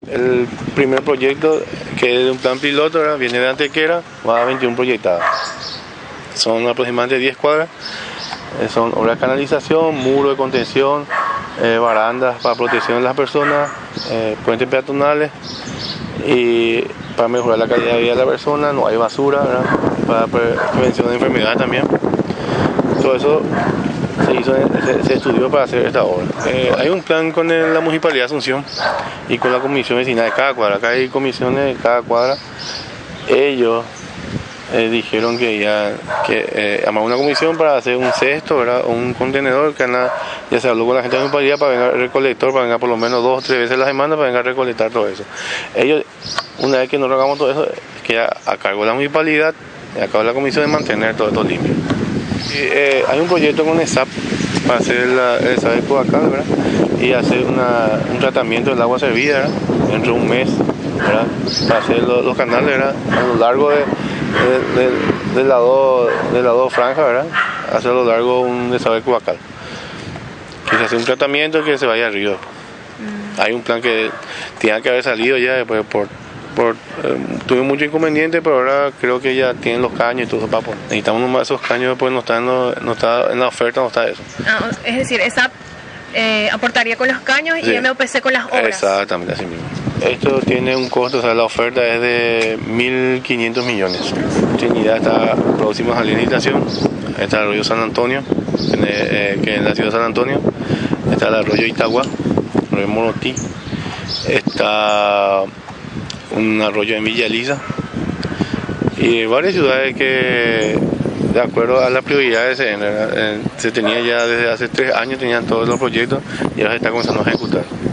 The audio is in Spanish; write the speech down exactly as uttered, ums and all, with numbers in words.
El primer proyecto, que es de un plan piloto, ¿verdad? Viene de Antequera, va a veintiún proyectadas. Son aproximadamente diez cuadras. Eh, son obras de canalización, muro de contención, eh, barandas para protección de las personas, eh, puentes peatonales y para mejorar la calidad de vida de la persona. No hay basura, ¿verdad? Para pre prevención de enfermedades también. Todo eso se hizo, se, se estudió para hacer esta obra. Eh, hay un plan con el, la Municipalidad de Asunción y con la comisión vecinal de cada cuadra. Acá hay comisiones de cada cuadra. Ellos eh, dijeron que ya que eh, armar una comisión para hacer un cesto, ¿verdad? O un contenedor, que anda, ya se habló con la gente de la municipalidad para venir el recolector, para venir por lo menos dos o tres veces a la semana para venir a recolectar todo eso. Ellos, una vez que nos hagamos todo eso, queda a cargo de la municipalidad y a cargo de la comisión de mantener todo esto limpio. Y, eh, hay un proyecto con ESAP para hacer la, el SAP de Coacal, ¿verdad? Y hacer una, un tratamiento del agua servida, ¿verdad? Dentro de un mes, ¿verdad? Para hacer los, los canales, ¿verdad? A lo largo de, de, de, de las dos de las dos franjas, ¿verdad? Hacer a lo largo un desagüe de Coacal. Que se hace un tratamiento que se vaya al río. Mm. Hay un plan que tenía que haber salido ya después por Por, eh, tuve mucho inconveniente, pero ahora creo que ya tienen los caños y todo eso para poner. Necesitamos nomás esos caños, pues no está en, lo, no está en la oferta, no está eso. Ah, es decir, esa eh, aportaría con los caños y sí. M O P C con las obras. Exactamente, así mismo. Esto tiene un costo, o sea, la oferta es de mil quinientos millones. Trinidad está próxima a la licitación. Está el arroyo San Antonio, en, eh, que es en la ciudad de San Antonio. Está el arroyo Itagua, el arroyo Morotí. Está un arroyo en Villa Elisa y varias ciudades que, de acuerdo a las prioridades, se, se tenía ya desde hace tres años, tenían todos los proyectos y ahora se está comenzando a ejecutar.